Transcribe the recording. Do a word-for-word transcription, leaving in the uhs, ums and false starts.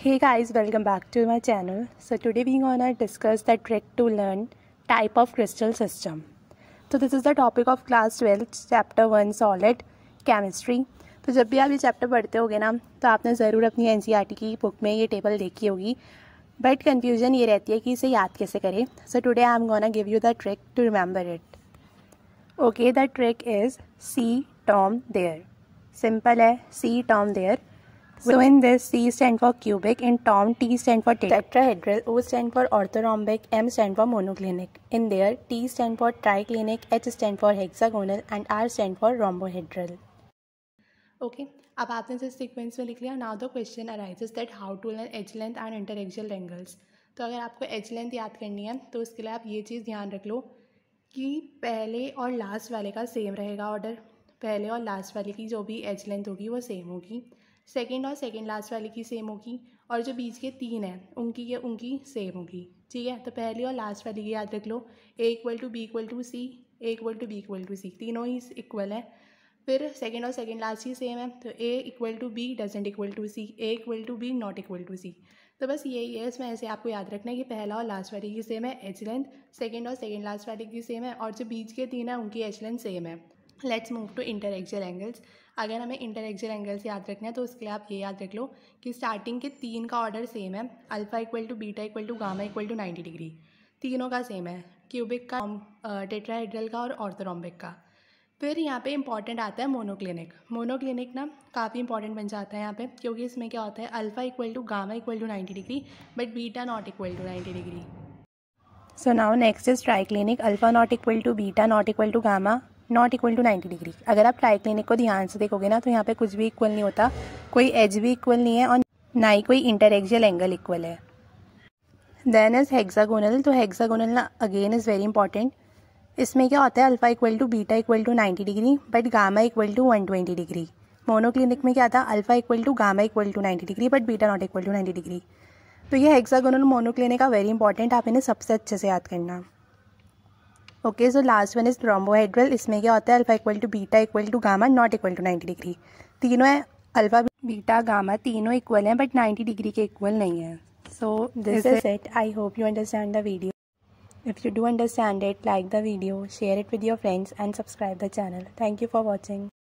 Hey guys, welcome back to my channel. So today we gonna discuss the trick to learn type of crystal system. So this is the topic of class twelve chapter one solid chemistry. तो जब भी आप ये chapter पढ़ते होगे ना तो आपने ज़रूर अपनी N C E R T की बुक में ये टेबल देखी होगी, बट कन्फ्यूजन ये रहती है कि इसे याद कैसे करें. So today I am gonna give you the trick to remember it. Okay, the trick is C term there. Simple है, C term there. So in this, C stand for cubic, in term T stand for tetrahedral, O stand for orthorhombic, M stand for monoclinic. In there, T stand for triclinic, H stand for hexagonal and R stand for rhombohedral. Okay, अब आपने इस sequence में लिख लिया. Now the question arises that how to learn edge length and interaxial angles. तो अगर आपको edge length याद करनी है तो उसके लिए आप ये चीज़ ध्यान रख लो कि पहले और लास्ट वाले का सेम रहेगा ऑर्डर. पहले और लास्ट वाले की जो भी एज लेंथ होगी वो सेम होगी. सेकंड और सेकंड लास्ट वाले की सेम होगी, और जो बीच के तीन हैं उनकी ये उनकी सेम होगी. ठीक है, तो पहली और लास्ट वाली की याद रख लो. A equal to B equal to C, A equal to B equal to C, तीनों ही इक्वल हैं. फिर सेकंड और सेकंड लास्ट ही सेम है, तो A equal to B doesn't equal to C, A equal to B not equal to C. तो बस यही है, इसमें ऐसे आपको याद रखना है कि पहला और लास्ट वाली की सेम है एज लेंथ, सेकेंड और सेकेंड लास्ट वाली की सेम है, और जो बीच के तीन है उनकी एज लेंथ सेम है. Let's move to interaxial angles. अगर हमें इंटरएक्सियल एंगल्स याद रखना है तो उसके लिए आप ये याद रख लो कि स्टार्टिंग के तीन का ऑर्डर सेम है. Alpha equal to beta equal to gamma equal to ninety degree, तीनों का सेम है. क्यूबिक का, टेट्राहेड्रल का और ऑर्थोरॉम्बिक का. फिर यहाँ पे इंपॉर्टेंट आता है मोनोक्लिनिक. मोनोक्लिनिक ना काफ़ी इंपॉर्टेंट बन जाता है यहाँ पे, क्योंकि इसमें क्या होता है, alpha equal to gamma equal to ninety degree but beta not equal to ninety degree. So now next is triclinic. Alpha not equal to beta not equal to gamma not equal to ninety degree. अगर आप triclinic को ध्यान से देखोगे ना तो यहाँ पे कुछ भी इक्वल नहीं होता, कोई एज भी इक्वल नहीं है और ना ही कोई इंटरएक्सियल एंगल इक्वल है. Then is hexagonal. तो हेक्सागोनल ना अगेन इज़ वेरी इंपॉर्टेंट. इसमें क्या होता है, alpha equal to beta equal to ninety degree but gamma equal to one twenty degree. Monoclinic में क्या था, अल्फा equal to gamma equal to ninety degree but beta not equal to ninety डिग्री. तो ये हेक्सागोनल मोनोक्लिनिक का very important, आप इन्हें सबसे अच्छे से याद करना. Okay, so last one is rhombohedral. इसमें क्या होता है, alpha equal to beta equal to gamma not equal to ninety degree. तीनों है, अल्फा बीटा गामा तीनों इक्वल हैं बट नाइन्टी डिग्री के इक्वल नहीं है. So this is it. I hope you understand the video. If you do understand it, like the video, share it with your friends and subscribe the channel. Thank you for watching.